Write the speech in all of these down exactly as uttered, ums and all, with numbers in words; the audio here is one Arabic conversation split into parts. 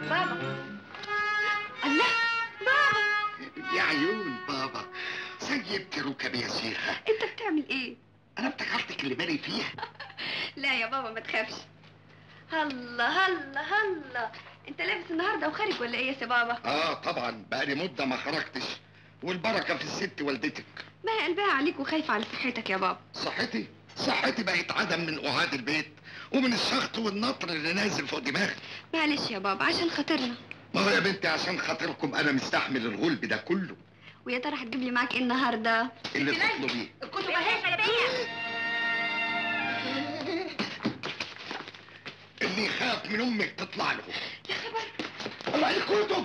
بابا. الله بابا. يا عيون بابا، سيبتي ركبي يا شيخة. انت بتعمل ايه؟ انا افتكرتك اللي بالي فيها. لا يا بابا ما تخافش. هلا هلا هلا، انت لابس النهارده وخارج ولا ايه يا سي بابا؟ اه طبعا، بقالي مدة ما خرجتش، والبركة في الست والدتك. ما هي قلبها عليك وخايفة على صحتك يا بابا. صحتي؟ صحتي بقت عدم من قعاد البيت ومن الشخط والنطر اللي نازل فوق دماغي. معلش يا بابا عشان خاطرنا. ما هو يا بنتي عشان خاطركم انا مستحمل الغلب ده كله. ويا ترى هتجيب لي معاك ايه النهارده؟ اللي تطلبيه. الكتب اهي شلبيه. اللي يخاف من امك تطلع له. يا خبر. الله، الكتب.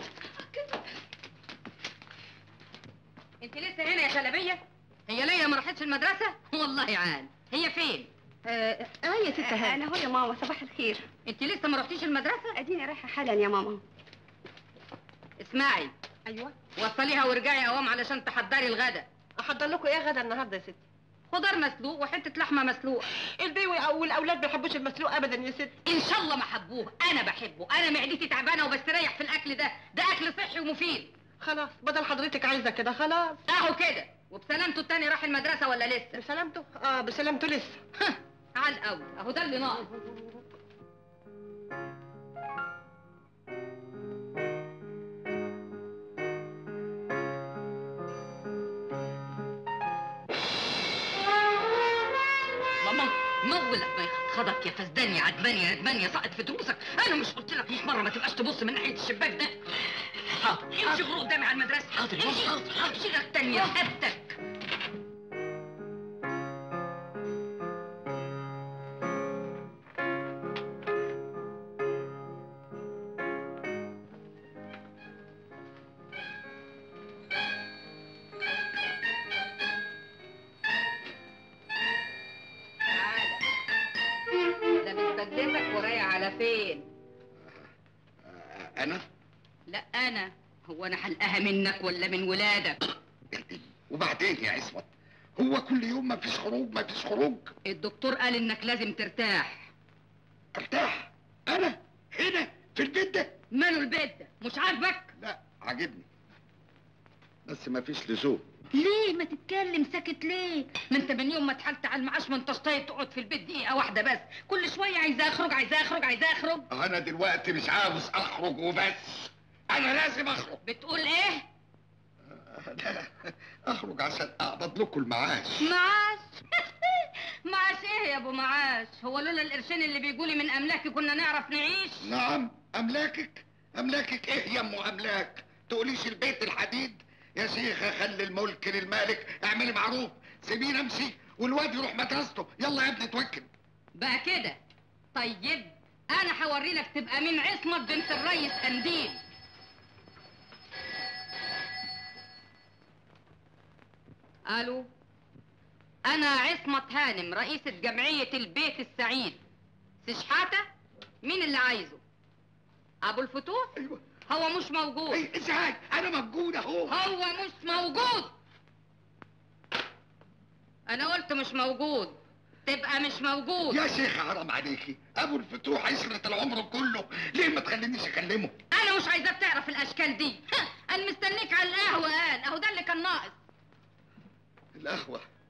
انت لسه هنا يا شلبيه؟ هي ليلى ما راحتش المدرسه؟ والله عال. هي فين؟ اه اه يا ست هاني. انا هو يا ماما. صباح الخير. انت لسه ما رحتيش المدرسه؟ اديني رايحه حالا يا ماما. اسمعي، ايوه. وصليها وارجعي قوام علشان تحضري الغدا. احضر لكم ايه غدا النهارده يا ستي؟ خضار مسلوق وحته لحمه مسلوقه. البيوي او الاولاد ما بيحبوش المسلوق ابدا يا ستي. ان شاء الله ما حبوه، انا بحبه، انا معدتي تعبانه وبستريح في الاكل ده، ده اكل صحي ومفيد. خلاص بدل حضرتك عايزه كده خلاص. اهو كده. وبسلامته التاني راح المدرسه ولا لسه؟ بسلامته؟ اه بسلامته لسه. على الاول اهو ده اللي ناقص. مولك ما يخضك يا فزدان يا عدمان يا ندمان يا ساقط في دروسك. انا مش قلت لك مية مره ما تبقاش تبص من ناحيه الشباك ده؟ حاضر امشي غور قدامي على المدرسه. حاضر امشي. امشي لك تانية رقبتك. بدلتك ورايا على فين؟ انا؟ لا انا. هو انا حلقاها منك ولا من ولادك؟ وبعدين يا عصمت، هو كل يوم ما فيش خروج ما فيش خروج؟ الدكتور قال انك لازم ترتاح. ارتاح؟ انا هنا في البيت ده؟ ماله البيت ده؟ مش عاجبك؟ لا عاجبني، بس ما فيش لزوم. ليه ما تتكلم ساكت ليه؟ ما انت من يوم ما اتحلت على المعاش ما انتش طايق تقعد في البيت دقيقه واحده بس، كل شويه عايزه اخرج عايزه اخرج عايزه اخرج. انا دلوقتي مش عاوز اخرج وبس، انا لازم اخرج. بتقول ايه؟ لا اخرج عشان اقبض لكم المعاش. معاش؟ معاش ايه يا ابو معاش؟ هو لولا القرشين اللي بيجولي من املاكي كنا نعرف نعيش؟ نعم املاكك. املاكك ايه يا ام املاك؟ تقوليش البيت الحديد؟ يا شيخة خلي الملك للمالك، اعملي معروف، سيبيني امشي والواد يروح مدرسته. يلا يا ابني اتوكل بقى كده. طيب انا هوري لك تبقى من عصمت بنت الريس قنديل. الو، انا عصمت هانم رئيسة جمعية البيت السعيد. سشحاتة؟ مين اللي عايزه؟ ابو الفتوح؟ ايوه. هو مش موجود. ايه ازاي؟ انا موجود اهو. هو مش موجود. انا قلت مش موجود، تبقى مش موجود. يا شيخ حرام عليكي، ابو الفتوح عشرة العمر كله، ليه ما تخلينيش اكلمه؟ انا مش عايزاك تعرف الاشكال دي. انا مستنيك على القهوه. قال اهو ده اللي كان ناقص. القهوه؟